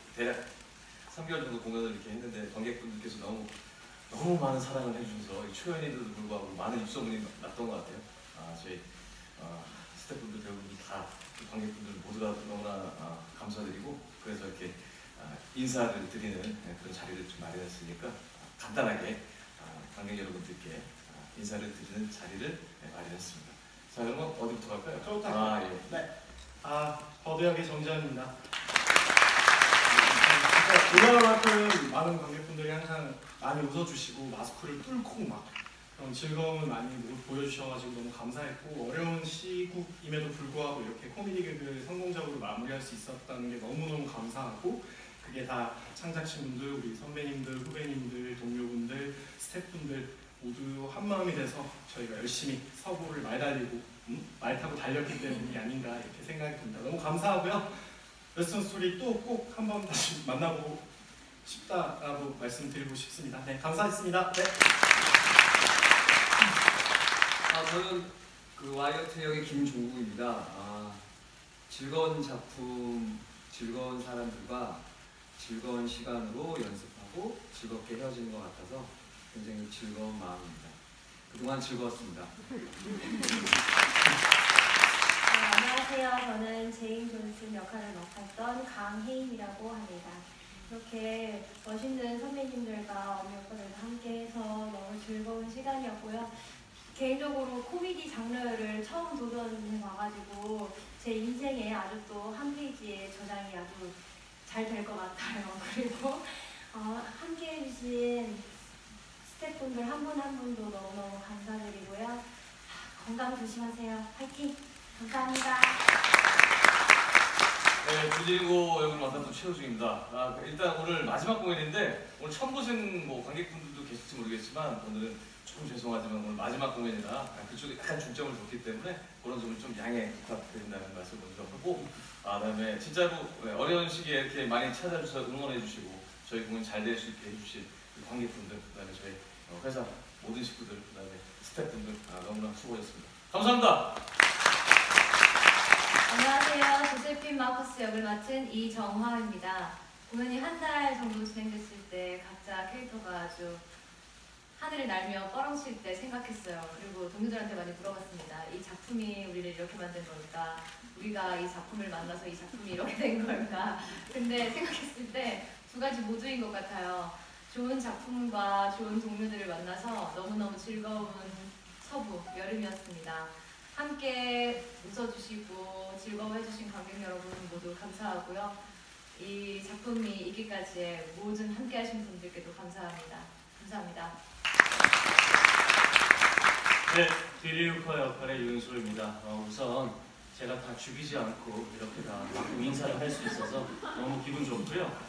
대략 3개월 정도 공연을 이렇게 했는데 관객분들께서 너무 많은 사랑을 해주셔서 초연인데도 불구하고 많은 입소문이 났던 것 같아요. 저희 스태프분들, 배우분들 다 관객분들 모두가 너무나 감사드리고, 그래서 이렇게 인사를 드리는 그런 자리를 좀 마련했으니까 간단하게 관객 여러분들께 인사를 드리는 자리를 마련했습니다. 자, 그러면 어디부터 갈까요? 저부터 예. 네. 버드역의 정재현입니다. 진짜 올라만큼 많은 관객분들이 항상 많이 웃어주시고 마스크를 뚫고 막 그런 즐거움을 많이 보여주셔가지고 너무 감사했고, 어려운 시국임에도 불구하고 이렇게 코미디 개그를 성공적으로 마무리할 수 있었다는 게 너무너무 감사하고, 그게 다 창작진분들, 우리 선배님들, 후배님들, 동료분들, 스태프분들 모두 한마음이 돼서 저희가 열심히 서부를 말 타고 달렸기 때문이 아닌가 이렇게 생각이 듭니다. 너무 감사하고요. 웨스턴 스토리 또 꼭 한번 다시 만나보고 싶다라고 말씀드리고 싶습니다. 네, 감사했습니다. 네. 저는 그 와이어트 역의 김종국입니다. 즐거운 작품, 즐거운 사람들과 즐거운 시간으로 연습하고 즐겁게 헤어지는 것 같아서 굉장히 즐거운 마음입니다. 그동안 즐거웠습니다. 안녕하세요. 저는 제인 존슨 역할을 맡았던 강혜인이라고 합니다. 이렇게 멋있는 선배님들과 어미 오빠들과 함께해서 너무 즐거운 시간이었고요. 개인적으로 코미디 장르를 처음 도전해봐가지고 제 인생에 아주 또 한 페이지의 저장이 아주 잘 될 것 같아요. 그리고 함께해주신 스태프분들 한 분 한 분도 너무너무 감사드리고요. 건강 조심하세요. 파이팅! 감사합니다. 네, 주진고 역을 맡았던 최우중입니다. 일단 오늘 마지막 공연인데, 오늘 처음 보신 관객분들도 계실지 모르겠지만 오늘은 조금 죄송하지만 오늘 마지막 공연이라 그쪽에 약간 중점을 뒀기 때문에 그런 점을 좀 양해 부탁드린다는 말씀을 먼저 하고, 그다음에 진짜로 어려운 시기에 이렇게 많이 찾아주셔서 응원해주시고 저희 공연 잘 될 수 있게 해주신 관객분들, 그다음에 저희 회사 모든 식구들, 그다음에 스태프분들 너무나 수고하셨습니다. 감사합니다. 안녕하세요. 조세핀 마커스 역을 맡은 이정화입니다. 공연이 한 달 정도 진행됐을 때 각자 캐릭터가 아주 하늘을 날며 뻐렁칠 때 생각했어요. 그리고 동료들한테 많이 물어봤습니다. 이 작품이 우리를 이렇게 만든 걸까? 우리가 이 작품을 만나서 이 작품이 이렇게 된 걸까? 근데 생각했을 때 두 가지 모두인 것 같아요. 좋은 작품과 좋은 동료들을 만나서 너무너무 즐거운 서부 여름이었습니다. 함께 웃어주시고 즐거워해주신 관객 여러분 모두 감사하고요. 이 작품이 있기까지의 모든 함께하신 분들께도 감사합니다. 감사합니다. 네, 디리우커 역할의 윤소입니다. 우선 제가 다 죽이지 않고 이렇게 다 인사를 할 수 있어서 너무 기분 좋고요.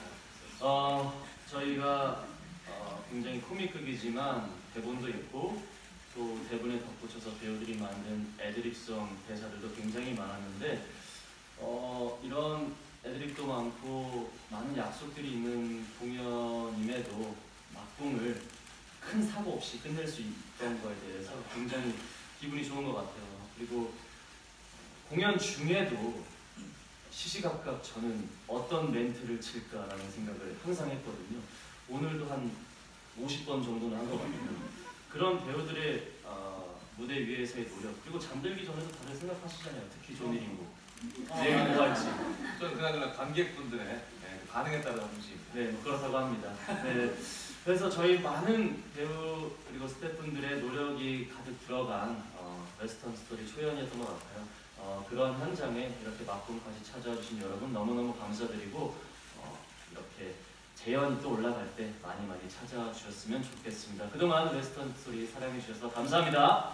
저희가 굉장히 코믹극이지만 대본도 있고 또 대본에 덧붙여서 배우들이 만든 애드립성 대사들도 굉장히 많았는데 이런 애드립도 많고 많은 약속들이 있는 공연임에도 막공을 큰 사고 없이 끝낼 수 있던 거에 대해서 굉장히 기분이 좋은 것 같아요. 그리고 공연 중에도 시시각각 저는 어떤 멘트를 칠까라는 생각을 항상 했거든요. 오늘도 한 50번 정도는 한 것 같아요. 그런 배우들의 무대 위에서의 노력, 그리고 잠들기 전에도 다들 생각하시잖아요. 특히 조니링고 내일 뭐가 할지. 저는 그나저나 관객분들의 반응에 따라 움직입니다. 네, 그렇다고 합니다. 네, 그래서 저희 많은 배우 그리고 스태프분들의 노력이 가득 들어간 웨스턴 스토리 초연이었던 것 같아요. 그런 현장에 이렇게 막공까지 찾아와 주신 여러분 너무너무 감사드리고 이렇게 재연이 또 올라갈 때 많이 찾아와 주셨으면 좋겠습니다. 그동안 웨스턴 스토리 사랑해 주셔서 감사합니다.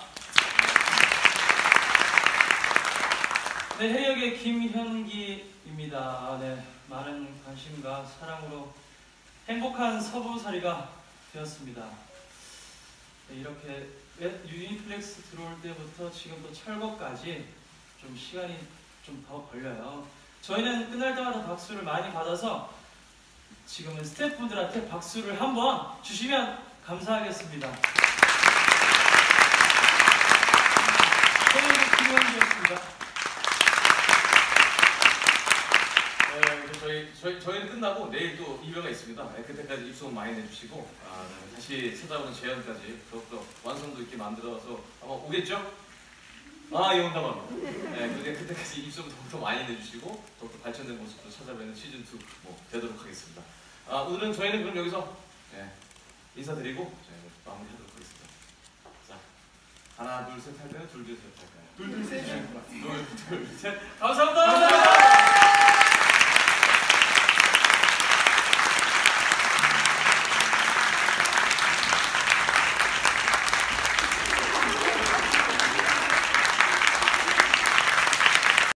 네, 해역의 김현기입니다. 네, 많은 관심과 사랑으로 행복한 서부살이가 되었습니다. 네, 이렇게 유니플렉스 들어올 때부터 지금 또 철거까지 좀 시간이 좀 더 걸려요. 저희는 끝날 때마다 박수를 많이 받아서 지금은 스태프분들한테 박수를 한번 주시면 감사하겠습니다. 해역의 김현기였습니다. 네, 저희는 끝나고 내일 또 이별가 있습니다. 네, 그때까지 입소문 많이 내주시고 네, 다시 찾아오는 재현까지 더욱더 완성도 있게 만들어서 아마 오겠죠? 예, 온다만. 네, 그때까지 입소문 더욱더 많이 내주시고 더욱더 발전된 모습도 찾아뵈는 시즌 2 뭐 되도록 하겠습니다. 오늘은 저희는 그럼 여기서 인사드리고 저희는 마무리하도록 하겠습니다. 자, 하나 둘 셋 할 때는 둘 둘 셋 할까요? 둘둘 셋. 둘 둘 셋. 감사합니다.